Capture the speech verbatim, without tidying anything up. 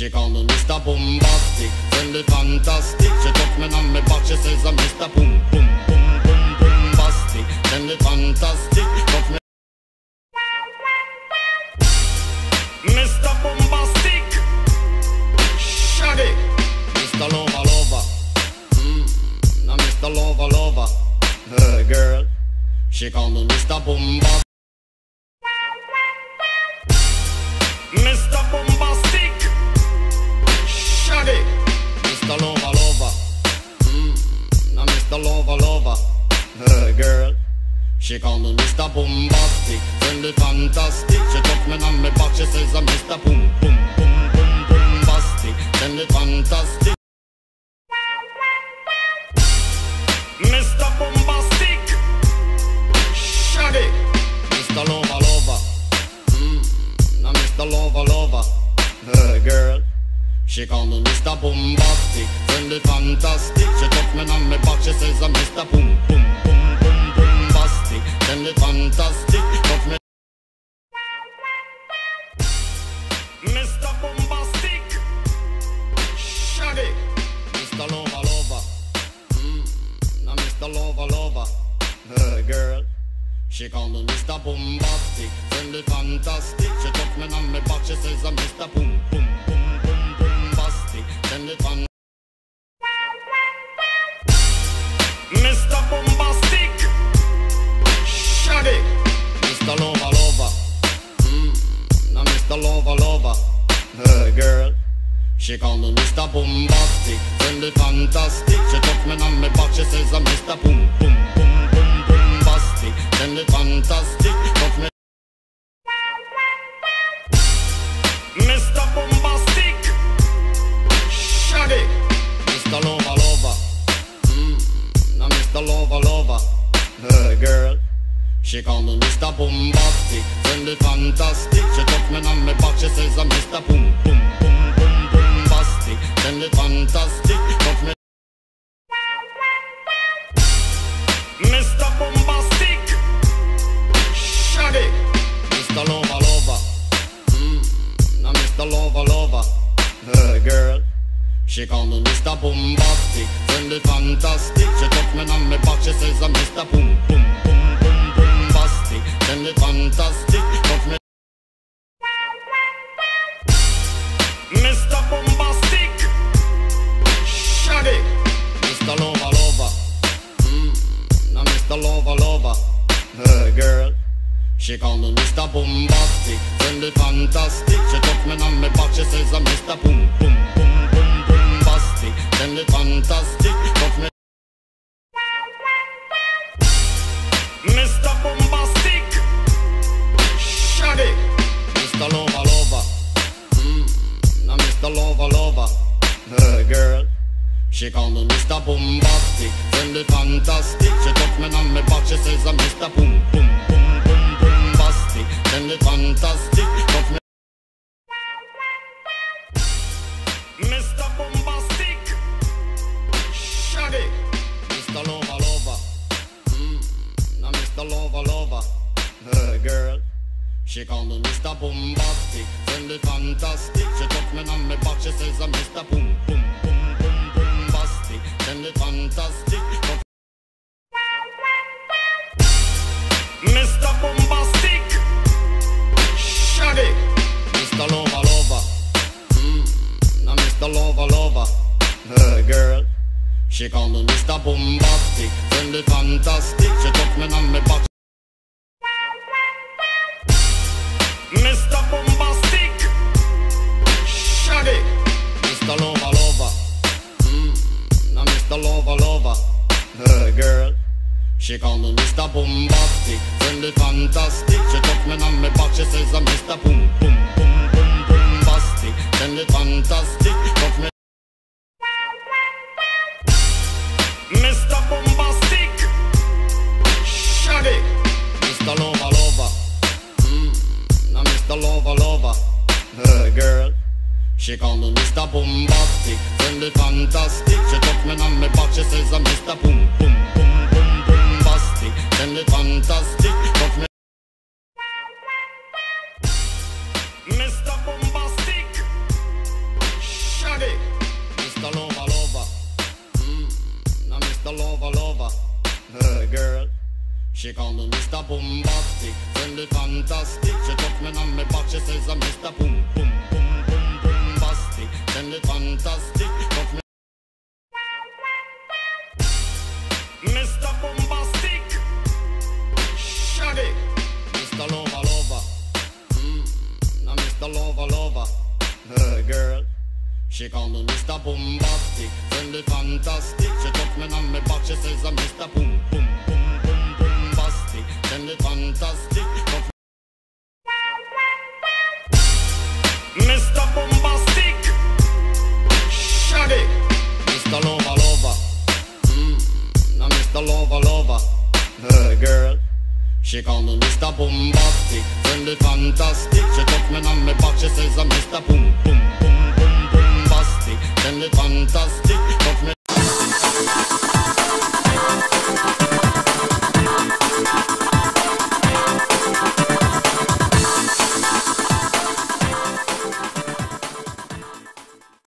She call me Mister Bombastic, tell me fantastic. She touch me on me back, she says I'm Mister Boom Boom Boom Boom Bombastic, tell me fantastic. Touch me Mister Bombastic, Shaggy, Mister Lover Lover, mm, now Mister Lover Lover, uh, girl. She call me Mister Bombastic, Mister Bombastic, Shaggy, Mister Lover Lover, mm, now Mister Lover Lover, uh, girl. She call me Mister Bombastic, tell me fantastic. She touch me on me back, she says I'm Mister Boom Boom Boom Boom Bombastic, tell me fantastic. Mister Bombastic, Shaggy, Mister Lover Lover, mm, now Mister Lover Lover, uh, girl. She call me Mister Bombastic, tell me fantastic. She touch me on me back, she says I'm Mister Boom Boom Boom Boom Bombastic, tell me fantastic. Touch me Mister Bombastic, Shaggy, Mister Lover Lover, mm, now Mister Lover Lover, uh, girl. She call me Mister Bombastic, tell me fantastic. She touch me on me back, she says I'm Mister Boom Boom Boom Boom Bombastic, tell me fantastic. Mister Bombastic, Shaggy, Mister Lover Lover, mm, now Mister Lover Lover, uh, girl. She call me Mister Bombastic, tell me fantastic. She touch me on me back, she says I'm Mister Boom Boom Boom Boom Bombastic, tell me fantastic. Touch me Mister Bombastic, Shaggy, Mister Lover Lover, mm, now Mister Lover Lover, uh, girl. She call me Mister Bombastic, tell me fantastic. She touch me on me back, she says I'm Mister Boom Boom Boom Boom Bombastic, tell me fantastic. Touch me Mister Bombastic, Shaggy, Mister Lover Lover, mm, now Mister Lover Lover, uh, girl. She call me Mister Bombastic, tell me fantastic. She touch me on me back, she says I'm Mister Boom Boom Boom Boom Bombastic, tell me fantastic. Touch me Mister Bombastic, Shaggy, Mister Lover Lover, mm, now Mister Lover Lover, uh, girl. She call me Mister Bombastic, tell me fantastic. She touch me on me back, she says I'm Mister Boom Boom Boom Boom Bombastic, tell me fantastic. Touch me Mister Bombastic, Shaggy, Mister Lover Lover, mm, now Mister Lover Lover, uh, girl. She call me Mister Bombastic, tell me fantastic. She touch me on me back, she says I'm Mister Boom Boom Boom Boom Bombastic, tell me fantastic. Touch me Mister Bombastic, Shaggy, Mister Lover Lover, mm, now Mister Lover Lover, uh, girl. She call me Mister Bombastic, tell me fantastic. She touch me on me back, she says I'm Mister Boom Boom Boom Boom Bombastic, tell me fantastic. Mister Bombastic, Shaggy, Mister Lover Lover, mm, now Mister Lover Lover, uh, girl. She call me Mister Bombastic, tell me fantastic. She touch me on me back. Mister Bombastic, Shaggy, Mister Lover Lover, mm, now Mister Lover Lover, uh, girl. She call me Mister Bombastic, tell me fantastic. She touch me on me back, she says I'm Mister Boom Boom Boom Boom Bombastic, tell me fantastic. Touch me Mister Bombastic, Shaggy, Mister Lover Lover, mm, now Mister Lover Lover, uh, girl. She call me Mister Bombastic, tell me fantastic. She touch me on me back, she says I'm Mister Boom Boom Boom Boom Bombastic, tell me fantastic. Touch me Mister Bombastic, She call me Mister Bombastic, send me fantastic. She touch me on me back, she says I'm Mister Boom Boom Boom Boom Bombastic, send me fantastic. Touch me Mister Bombastic, Shaggy, Mister Lover Lover, mm, now Mister Lover Lover, uh, girl. She call me Mister Bombastic, send me fantastic. She touch me on me back, she says I'm Mister Boom Boom Boom Boom Bombastic, send me fantastic. Touch me Mister Bombastic, Shaggy, Mister Lover Lover, mm, now Mister Lover Lover, uh, girl. She call me Mister Bombastic, send me fantastic. She touch me on me back, she says I'm Mister Boom Boom Boom Boom Bombastic, send me fantastic. Touch me